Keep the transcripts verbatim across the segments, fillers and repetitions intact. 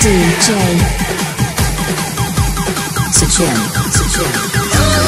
D J Sachin, Sachin.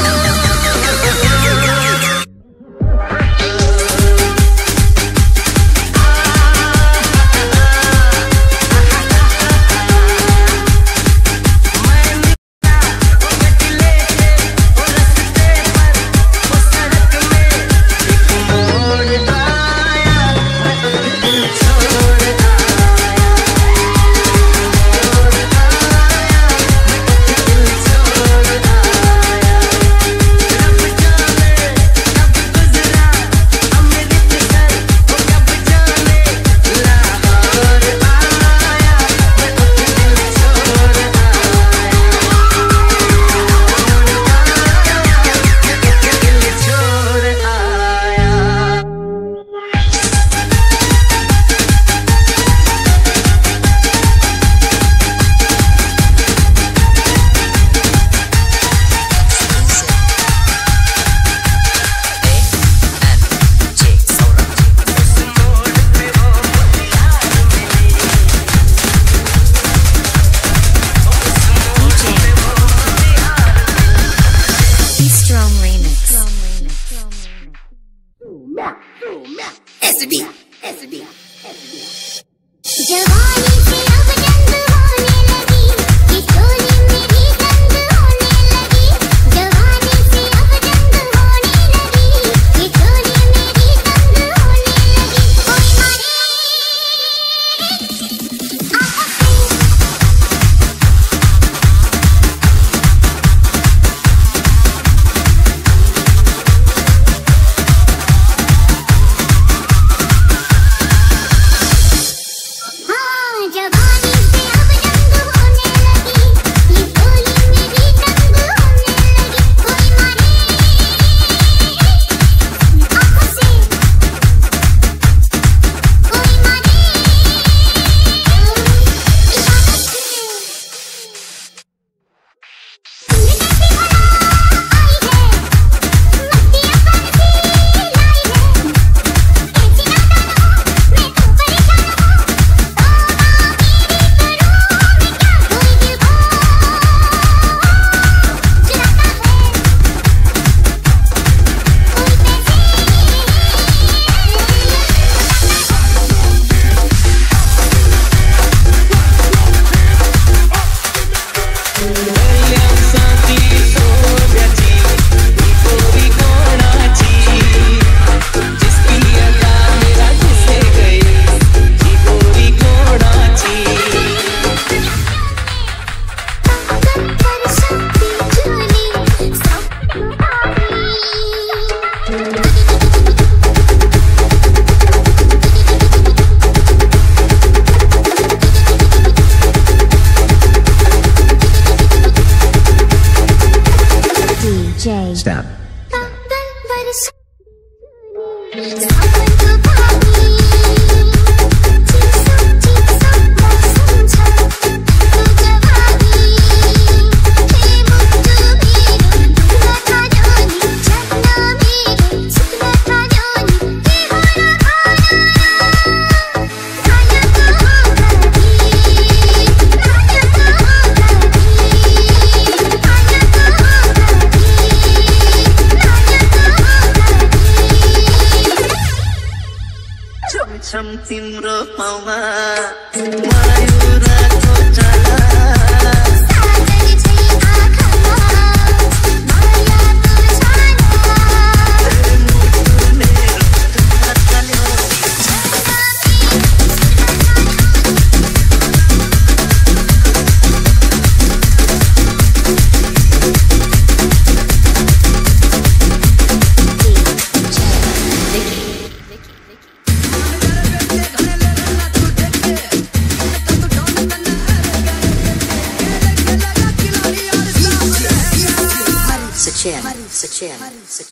S B S B जवानी से अब जंग होने लगी, ये टोली मेरी जंग होने लगी। जवानी से अब जंग होने लगी, ये टोली मेरी जंग होने लगी। कोई मारे Step. छम तिम्रो पाउमा मयूरको चला सागरी छै आँखामा मायाको छाना मेरो हातले Sachin, Sachin, Sachin.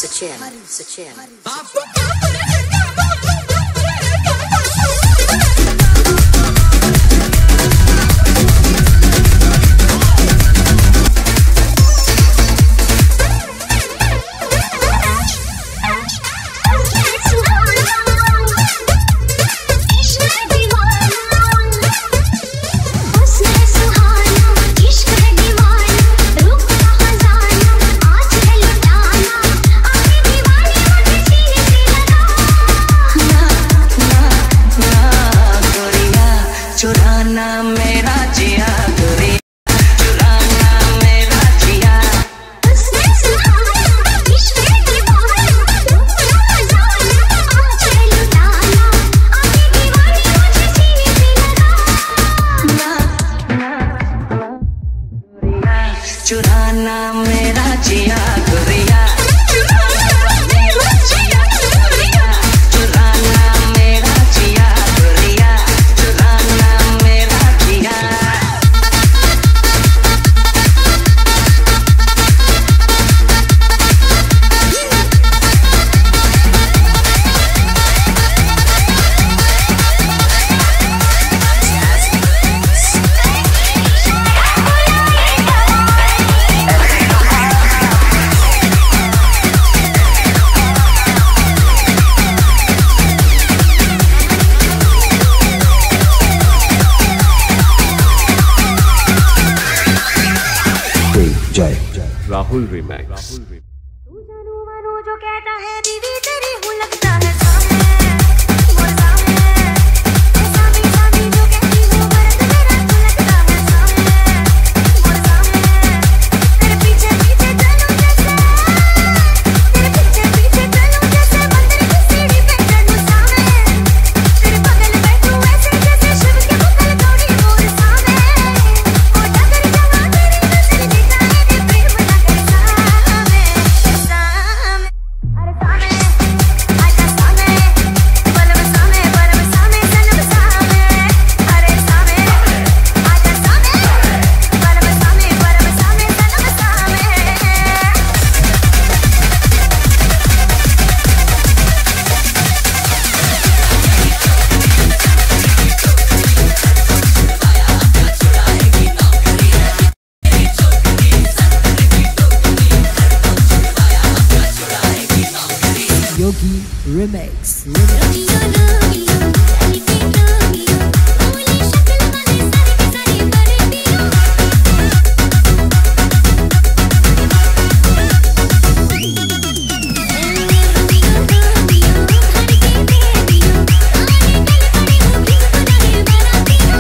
Sachin, Sachin. चुराना मेरा जिया गोरिया, चुराना मेरा जिया गोरिया, चुराना मेरा जिया। राहुल रिमैक्स। तू जानू मानू जो कहता है बीवी तेरी हूँ लगता है सामने वो सामने, सामने सामने जो कहती हूँ मर्द मेरा तू लगता है सामने वो सामने। तेरे पीछे पीछे चलूं जैसे, तेरे पीछे पीछे चलूं जैसे मंदिर की सीढ़ी पे चढ़ूं सामने। तेरे बगल बैठूं ऐसे जैसे शिव के मुगल कौड़ी मोर सामने। ओ डगर जवा तेरी नजर दिखाए दे प्रेम ना कर सामने सामने। अरे सामने आजा सामने, बलम सामने बलम सामने सनम सामने। अरे सामने आजा सामने, बलम सामने बलम सामने सनम सामने। Yogi Remix. रोमियो रोमियो चली के रोमियो, भोली शक्ल वाले सारे के सारे बड़े पियो। रोमियो रोमियो घर के बेबियो, आने कल खड़े हो भी खुदा है बरातियो।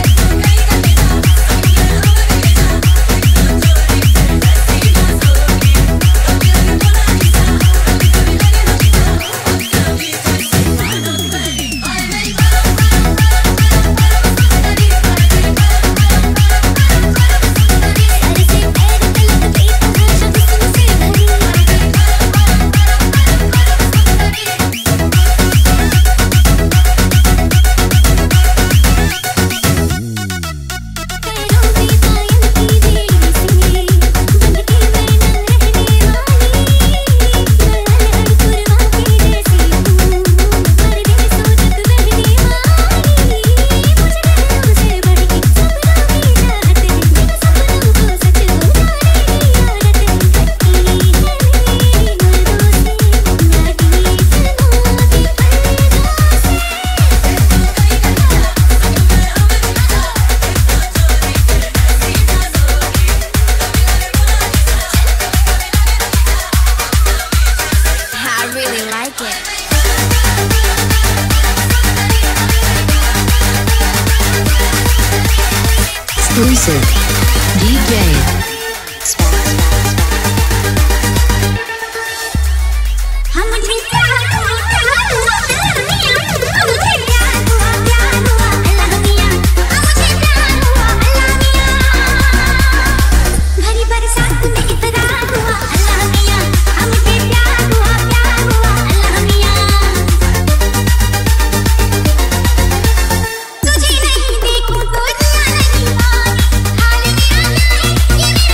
I really like it. Exclusive. D J. हम मुझे प्यार हुआ प्यार हुआ अल्लाह मियां, हम मुझे प्यार हुआ प्यार हुआ अल्लाह मियां, हम मुझे प्यार हुआ अल्लाह मियां। भरी बरसात में इकरार हुआ अल्लाह मियां, हम मुझे प्यार हुआ प्यार हुआ अल्लाह मियां। तुझे नहीं देखूं तो दुआ नहीं मांगी, हाल मियां ये मेरा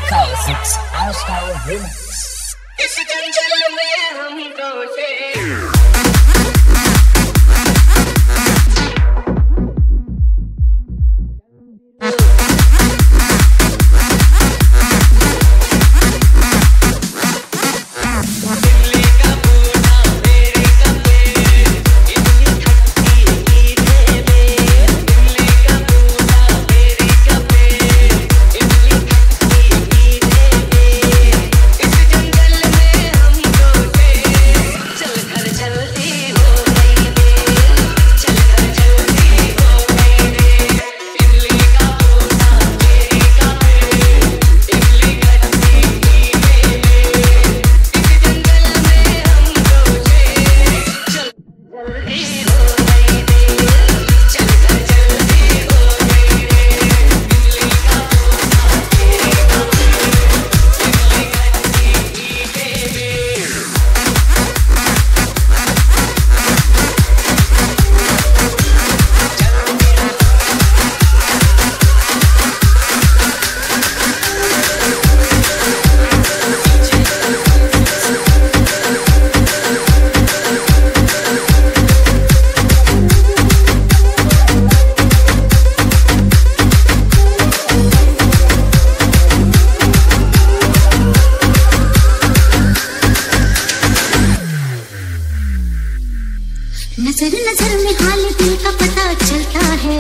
Vikas. It's All-Star Remix. इस जंगल में हमको से नजर नजर में हाल दिल का पता चलता है,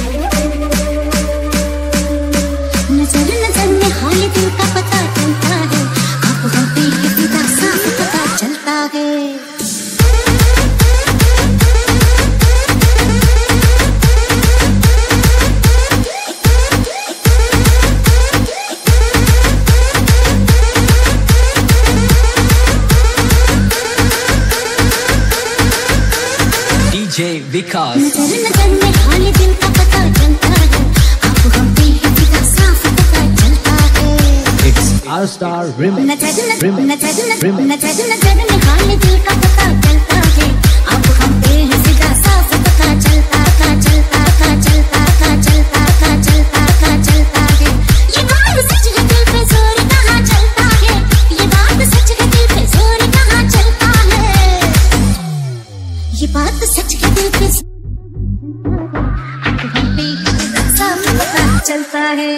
नजर नजर में हाल दिल का पता चलता है, आप हम पे ये फिदा साफ पता चलता है। Vikas. नजर नजर में हाल दिल का पता चलता है, आप हम पे ये फिदा साफ पता चलता है। It's All-Star Remix. नजर नजर Remix. नजर नजर Remix. नजर नजर में हाल दिल का पता चलता है, आप हम पे ये फिदा साफ पता चलता का चलता का चलता का चलता का चलता का चलता है। ये बात सच है, दिल पे जोर कहाँ चलता है, ये बात सच है, दिल पे जोर कहाँ चलता है। ये बात सच है, दिल पे आप हम पे साफ पता चलता है।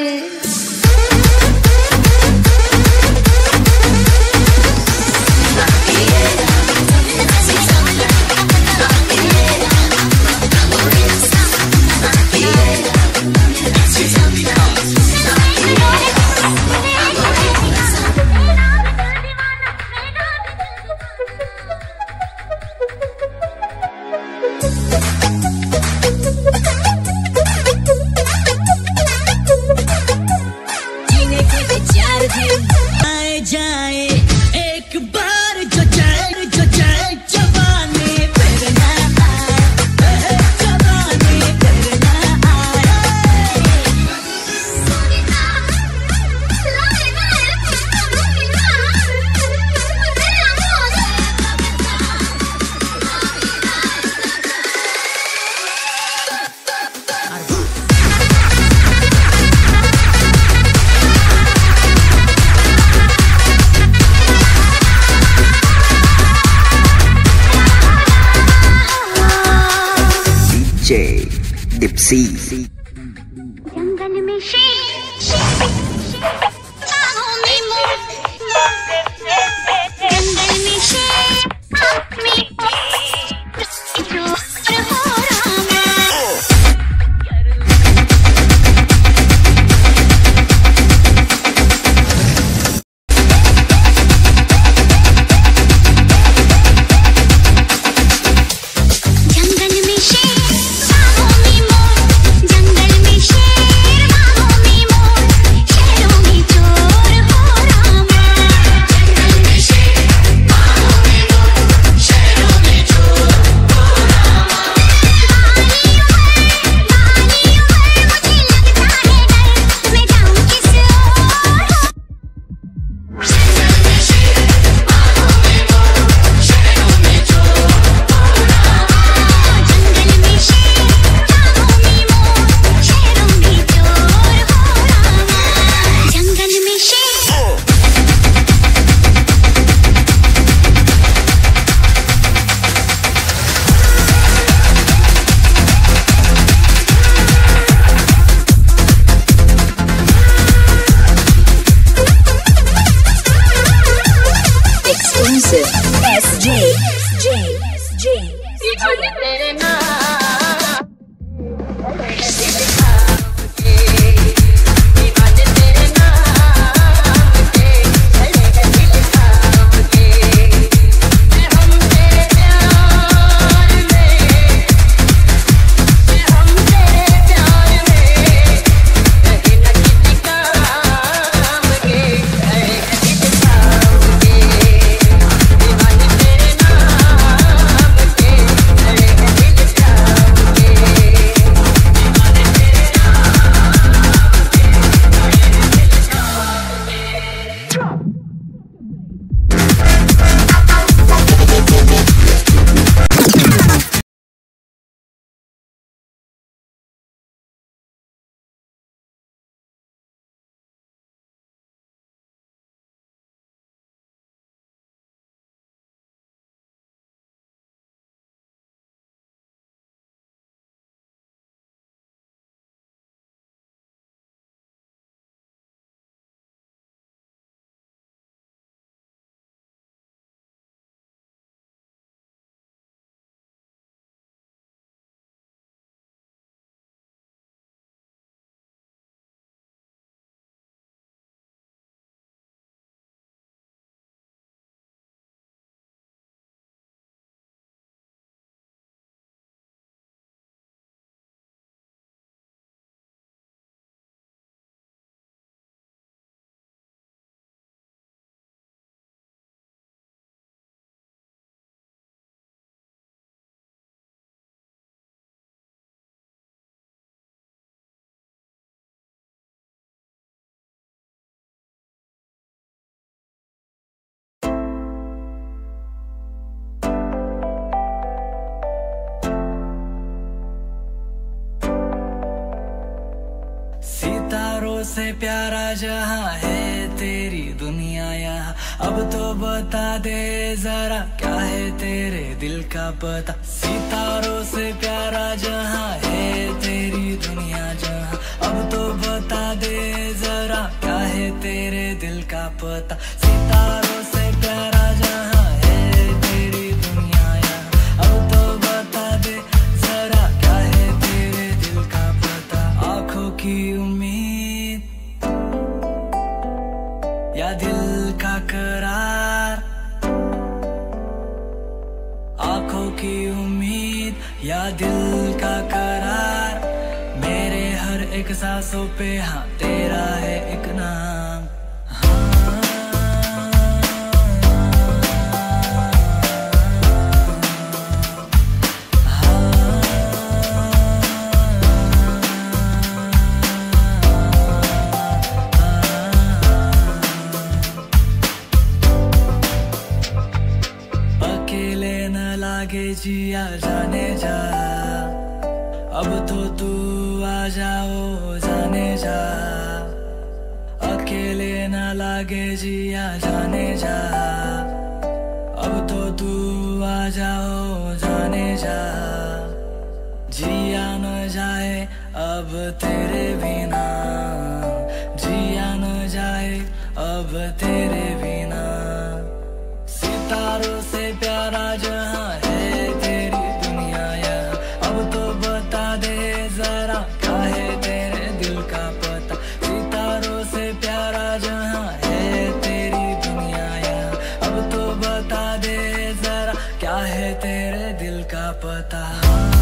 Dipsy. जंगल में शेर शेर बाहों में मोर, जंगल में शेर बाहों में मोर, जो हो रामा। जंगल में शेर बाहों में मोर, जंगल में शेर बाहों में मोर, शेरों में सितारों से प्यारा जहां है तेरी दुनिया यहाँ। अब तो बता दे जरा क्या है तेरे दिल का पता। सितारों से प्यारा जहां है तेरी दुनिया जहां। अब तो बता दे जरा क्या है तेरे दिल का पता। सितारों से प्यारा जहां है तेरी दुनिया यहाँ। अब तो बता दे जरा क्या है तेरे दिल का पता। आंखों की उम्मीद या दिल का करार। आंखों की उम्मीद या दिल का करार। मेरे हर एक सांसों पे हाँ तेरा है एक नाम। अकेले न लागे जिया जाने जा। अब तो तू आ जाओ जाने जा। अकेले न लागे जिया जाने जा। अब तो तू आ जाओ जाने जा। जिया न जाए अब तेरे बिना। जिया न जाए अब तेरे बिना। सितारों से प्यारा जहां है तेरी दुनिया यहाँ। अब तो बता दे जरा क्या है तेरे दिल का पता। सितारों से प्यारा जहां है तेरी दुनिया यहाँ। अब तो बता दे जरा क्या है तेरे दिल का पता।